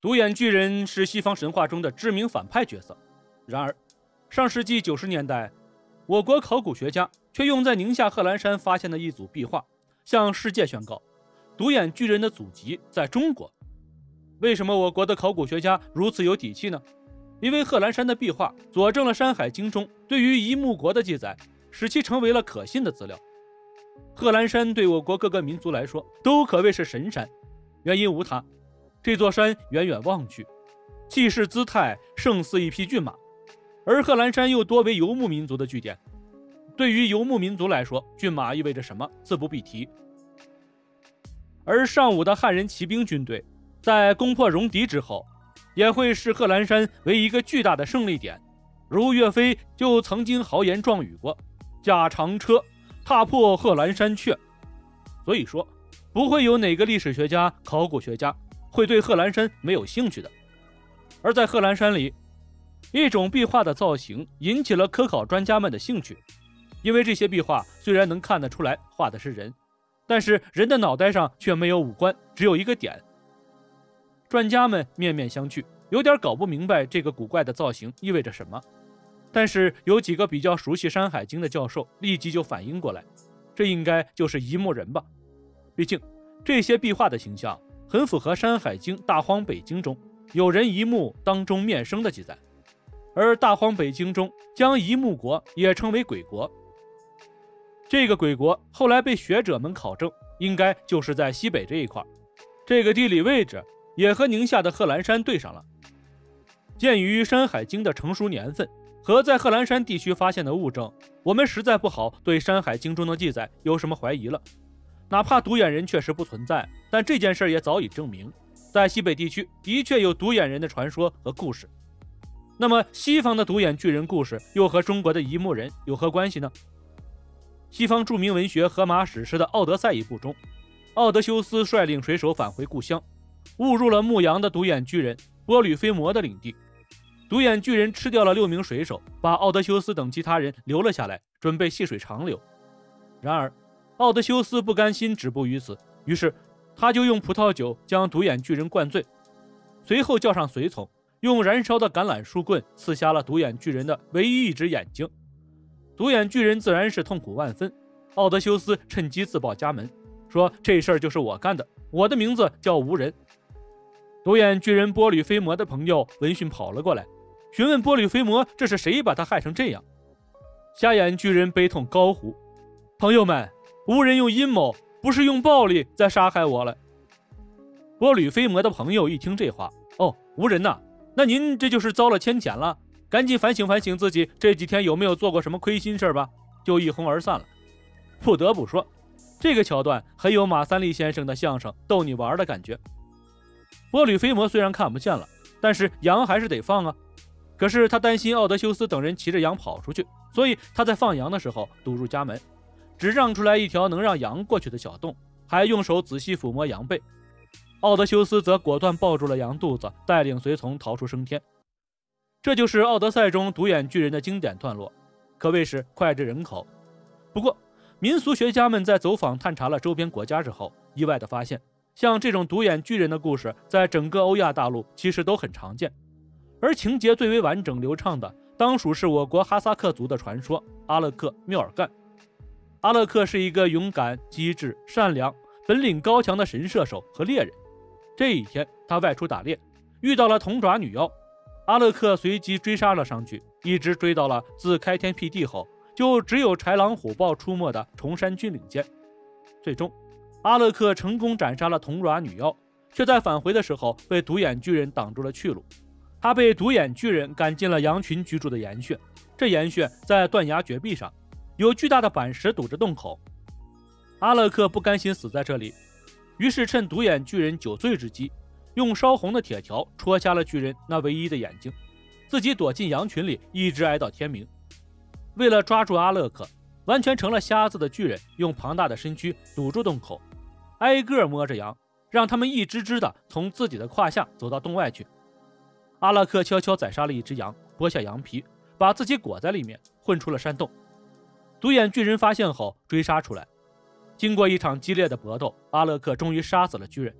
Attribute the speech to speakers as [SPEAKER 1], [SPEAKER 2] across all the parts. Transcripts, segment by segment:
[SPEAKER 1] 独眼巨人是西方神话中的知名反派角色。然而，上世纪90年代，我国考古学家却用在宁夏贺兰山发现的一组壁画，向世界宣告独眼巨人的祖籍在中国。为什么我国的考古学家如此有底气呢？因为贺兰山的壁画佐证了《山海经》中对于夷木国的记载，使其成为了可信的资料。贺兰山对我国各个民族来说都可谓是神山，原因无他，这座山远远望去，气势姿态胜似一匹骏马，而贺兰山又多为游牧民族的据点。对于游牧民族来说，骏马意味着什么，自不必提。而尚武的汉人骑兵军队在攻破戎狄之后，也会视贺兰山为一个巨大的胜利点。如岳飞就曾经豪言壮语过：“驾长车，踏破贺兰山阙。”所以说，不会有哪个历史学家、考古学家会对贺兰山没有兴趣的。而在贺兰山里，一种壁画的造型引起了科考专家们的兴趣，因为这些壁画虽然能看得出来画的是人，但是人的脑袋上却没有五官，只有一个点。专家们面面相觑，有点搞不明白这个古怪的造型意味着什么。但是有几个比较熟悉《山海经》的教授立即就反应过来，这应该就是夷木人吧。毕竟这些壁画的形象很符合《山海经·大荒北经》中有人夷木当中面生的记载，而《大荒北经》中将夷木国也称为鬼国。这个鬼国后来被学者们考证，应该就是在西北这一块，这个地理位置也和宁夏的贺兰山对上了。鉴于《山海经》的成熟年份和在贺兰山地区发现的物证，我们实在不好对《山海经》中的记载有什么怀疑了。哪怕独眼人确实不存在，但这件事也早已证明，在西北地区的确有独眼人的传说和故事。那么西方的独眼巨人故事又和中国的夷木人有何关系呢？西方著名文学荷马史诗的《奥德赛》一部中，奥德修斯率领水手返回故乡，误入了牧羊的独眼巨人波吕菲摩的领地。独眼巨人吃掉了6名水手，把奥德修斯等其他人留了下来，准备细水长流。然而奥德修斯不甘心止步于此，于是他就用葡萄酒将独眼巨人灌醉，随后叫上随从，用燃烧的橄榄树棍刺瞎了独眼巨人的唯一一只眼睛。独眼巨人自然是痛苦万分，奥德修斯趁机自报家门，说这事儿就是我干的，我的名字叫无人。独眼巨人波吕菲摩的朋友闻讯跑了过来，询问波吕菲摩这是谁把他害成这样。瞎眼巨人悲痛高呼：“朋友们，无人用阴谋，不是用暴力在杀害我了。”波吕菲摩的朋友一听这话，哦，无人呐，那您这就是遭了牵遣了，赶紧反省反省自己这几天有没有做过什么亏心事吧，就一哄而散了。不得不说，这个桥段很有马三立先生的相声逗你玩的感觉。波吕菲摩虽然看不见了，但是羊还是得放啊。可是他担心奥德修斯等人骑着羊跑出去，所以他在放羊的时候堵住家门，只让出来一条能让羊过去的小洞，还用手仔细抚摸羊背。奥德修斯则果断抱住了羊肚子，带领随从逃出升天。这就是《奥德赛》中独眼巨人的经典段落，可谓是脍炙人口。不过民俗学家们在走访探查了周边国家之后，意外地发现，像这种独眼巨人的故事在整个欧亚大陆其实都很常见，而情节最为完整流畅的当属是我国哈萨克族的传说阿勒克缪尔干。阿勒克是一个勇敢、机智、善良、本领高强的神射手和猎人。这一天他外出打猎，遇到了铜爪女妖，阿勒克随即追杀了上去，一直追到了自开天辟地后就只有豺狼虎豹出没的崇山峻岭间。最终阿勒克成功斩杀了铜爪女妖，却在返回的时候被独眼巨人挡住了去路。他被独眼巨人赶进了羊群居住的岩穴，这岩穴在断崖绝壁上，有巨大的板石堵着洞口。阿勒克不甘心死在这里，于是趁独眼巨人酒醉之机，用烧红的铁条戳瞎了巨人那唯一的眼睛，自己躲进羊群里，一直挨到天明。为了抓住阿勒克，完全成了瞎子的巨人用庞大的身躯堵住洞口，挨个摸着羊，让他们一只只的从自己的胯下走到洞外去。阿勒克悄悄宰杀了一只羊，剥下羊皮，把自己裹在里面，混出了山洞。独眼巨人发现后追杀出来，经过一场激烈的搏斗，阿勒克终于杀死了巨人，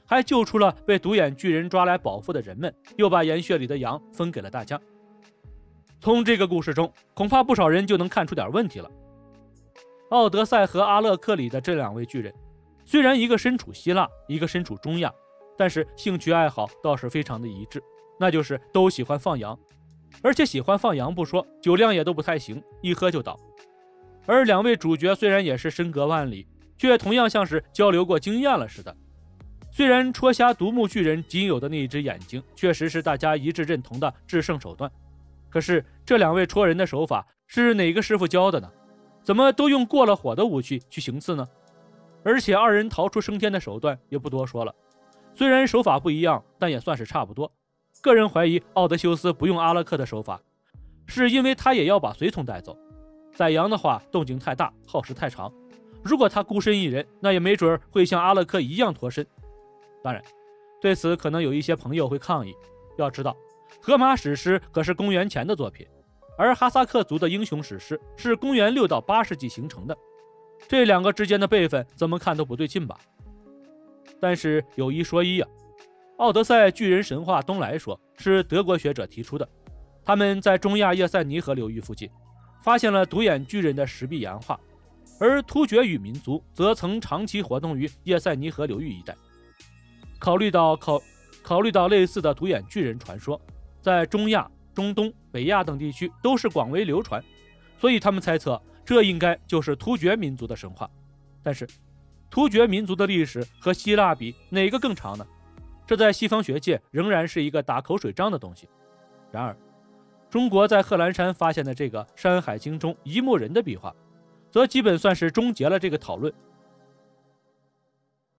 [SPEAKER 1] 还救出了被独眼巨人抓来保护的人们，又把岩穴里的羊分给了大家。从这个故事中，恐怕不少人就能看出点问题了。奥德赛和阿勒克里的这两位巨人，虽然一个身处希腊，一个身处中亚，但是兴趣爱好倒是非常的一致，那就是都喜欢放羊，而且喜欢放羊不说，酒量也都不太行，一喝就倒。而两位主角虽然也是身隔万里，却同样像是交流过经验了似的。虽然戳瞎独目巨人仅有的那一只眼睛确实是大家一致认同的制胜手段，可是这两位戳人的手法是哪个师傅教的呢？怎么都用过了火的武器去行刺呢？而且二人逃出升天的手段也不多说了，虽然手法不一样，但也算是差不多。个人怀疑奥德修斯不用阿勒克的手法，是因为他也要把随从带走。宰羊的话动静太大，耗时太长，如果他孤身一人，那也没准会像阿勒克一样脱身。当然，对此可能有一些朋友会抗议。要知道，荷马史诗可是公元前的作品，而哈萨克族的英雄史诗是公元6到8世纪形成的，这两个之间的辈分怎么看都不对劲吧？但是有一说一啊，奥德赛巨人神话东来说是德国学者提出的，他们在中亚叶塞尼河流域附近发现了独眼巨人的石壁岩画，而突厥语民族则曾长期活动于叶塞尼河流域一带。考虑到类似的独眼巨人传说在中亚、中东、北亚等地区都是广为流传，所以他们猜测这应该就是突厥民族的神话。但是突厥民族的历史和希腊比，哪个更长呢？这在西方学界仍然是一个打口水仗的东西。然而中国在贺兰山发现的这个《山海经》中一目人的壁画，则基本算是终结了这个讨论，